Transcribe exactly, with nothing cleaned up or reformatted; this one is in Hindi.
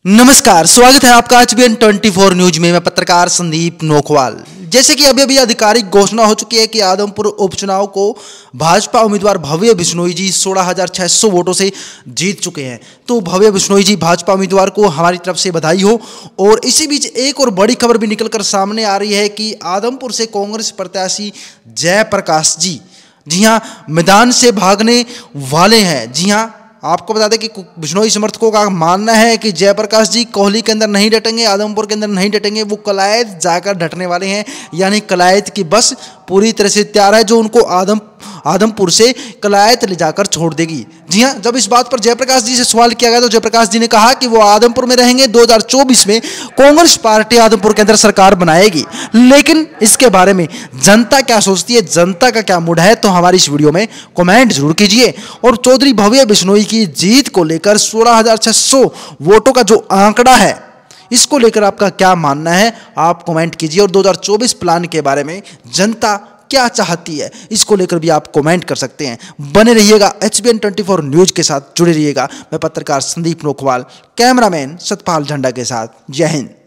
नमस्कार, स्वागत है आपका H B N twenty four news में। मैं पत्रकार संदीप नोखवाल। जैसे कि अभी अभी आधिकारिक घोषणा हो चुकी है कि आदमपुर उपचुनाव को भाजपा उम्मीदवार भव्य बिश्नोई जी सोलह हजार छह सौ वोटों से जीत चुके हैं। तो भव्य बिश्नोई जी भाजपा उम्मीदवार को हमारी तरफ से बधाई हो। और इसी बीच एक और बड़ी खबर भी निकलकर सामने आ रही है कि आदमपुर से कांग्रेस प्रत्याशी जयप्रकाश जी, जी हाँ, मैदान से भागने वाले हैं। जी हाँ, आपको बता दें कि बिश्नोई समर्थकों का मानना है कि जयप्रकाश जी कोहली के अंदर नहीं डटेंगे, आदमपुर के अंदर नहीं डटेंगे, वो कलायत जाकर डटने वाले हैं। यानी कलायत की बस पूरी तरह से तैयार है, जो उनको आदम आदमपुर से कलायत ले जाकर छोड़ देगी। जी हाँ, जब इस बात पर जयप्रकाश जी से सवाल किया गया तो जयप्रकाश जी ने कहा कि वो आदमपुर में रहेंगे। दो हज़ार चौबीस में कांग्रेस पार्टी आदमपुर के अंदर सरकार बनाएगी। लेकिन इसके बारे में जनता क्या सोचती है, जनता का क्या मूड है, तो हमारी इस वीडियो में कमेंट जरूर कीजिए। और चौधरी भव्य बिश्नोई की जीत को लेकर सोलह हजार छह सौ वोटों का जो आंकड़ा है, इसको लेकर आपका क्या मानना है, आप कमेंट कीजिए। और दो हज़ार चौबीस प्लान के बारे में जनता क्या चाहती है, इसको लेकर भी आप कमेंट कर सकते हैं। बने रहिएगा H B N twenty four news के साथ, जुड़े रहिएगा। मैं पत्रकार संदीप नोखवाल, कैमरामैन सतपाल झंडा के साथ। जय हिंद।